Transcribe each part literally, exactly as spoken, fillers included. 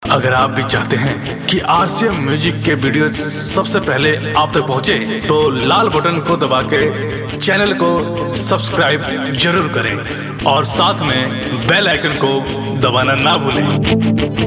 अगर आप भी चाहते हैं कि आरसीएम म्यूजिक के वीडियो सबसे पहले आप तक पहुंचे, तो लाल बटन को दबा के चैनल को सब्सक्राइब जरूर करें और साथ में बेल आइकन को दबाना ना भूलें।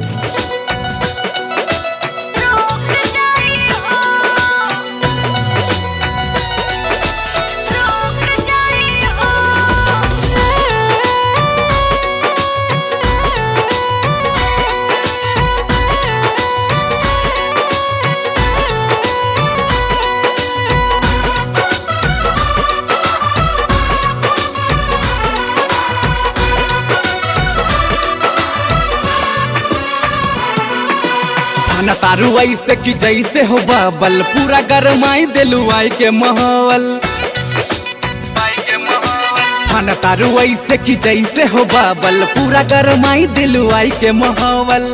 न तारू ऐसे कि जैसे हो बबल, पूरा गरमाई दिलु आई के माहौल। न तारू ऐसे कि जैसे हो बबल, पूरा गरमाई दिलु आई के माहौल।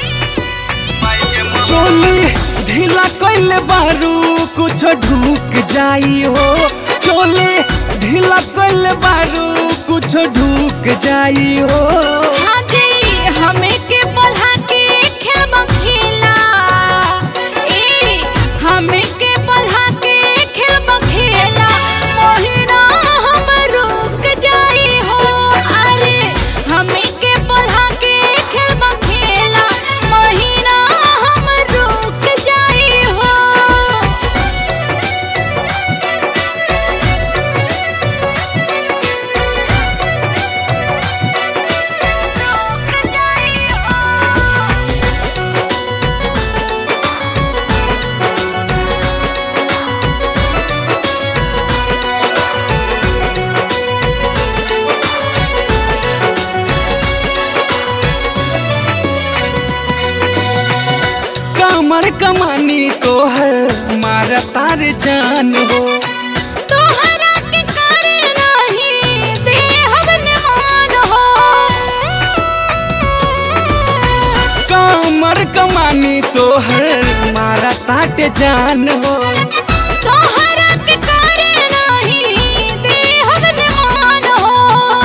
चोली ढीला कइले बारू कुछ ढूक जाई हो, चोली ढीला कइले बारू कुछ ढूक जाई हो। हमें के बोला के खेम खेला, ए हमें के बोला के खेम खेला, मोहिना हम रुक जाई हो। अरे हमें के बोला के खेम खेला, मोहिना हम रुक जाई हो। कमर कमानी तो है मारा तार जान हो, तोहरा के करे नहीं दे हम मान हो। कमर कमानी तो है मारा ताट जान हो, तोहरा के करे नहीं दे हम मान हो।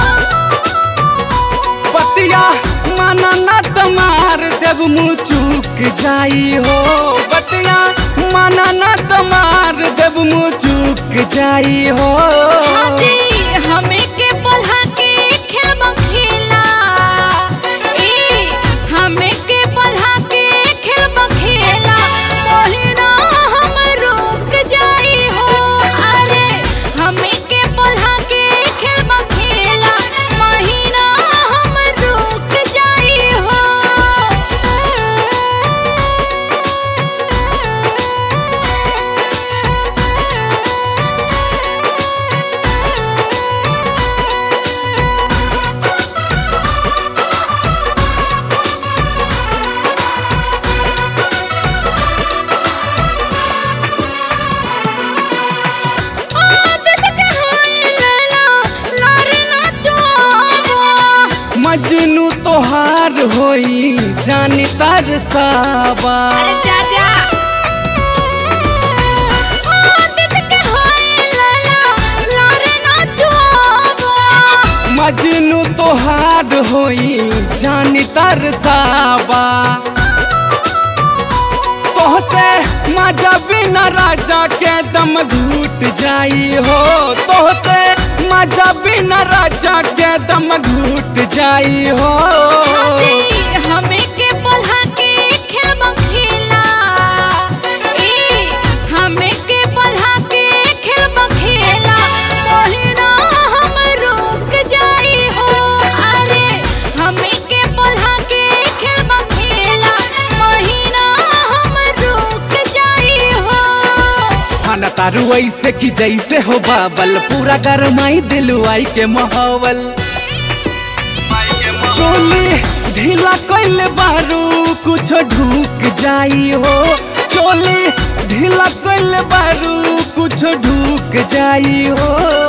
बतिया माना ना तमार देव मुँह चूक जाई हो, बतिया माना ना तमार देव मुँह चूक जाई हो। हमें के बोला के खेम खेला, ए हमें के बोला के खेम खेला, मोहिना हम रुक जाई हो। अरे हमें के बोला के खेम खेला, मोहिना हम रुक जाई हो। मजनू तोहार होई जानी तार सावा। अरे चाचा मजनू तोहार होई जानी तार सावा। तोहसे मजा बिना राजा के दम घूट जाई हो, तोहसे मजा बिना राजा के दम घूट जाई हो। हमें के बोला के खेम खेला, ए हमें के बोला के खेम खेला, मोहिना हम रुक जाई हो। अरे हमें के बोला के खेम खेला, मोहिना हम रुक जाई हो। न तारू ऐसे कि जैसे हो बबल, पूरा गरमाई दिलु आई के माहौल। चोली ढीला कइले बारू कुछ ढूक जाई हो, चोली ढीला कइले बारू कुछ ढूक जाई हो।